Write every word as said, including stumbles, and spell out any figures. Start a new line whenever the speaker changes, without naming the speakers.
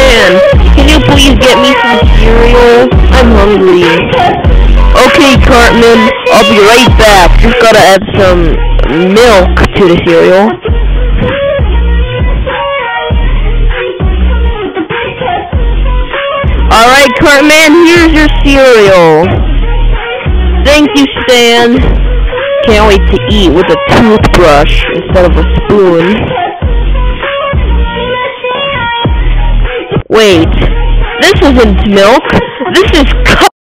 Stan, can you please get me some cereal? I'm hungry. Okay, Cartman, I'll be right back. Just gotta add some milk to the cereal. Alright, Cartman, here's your cereal. Thank you, Stan. Can't wait to eat with a toothbrush instead of a spoon. Wait, this isn't milk. This is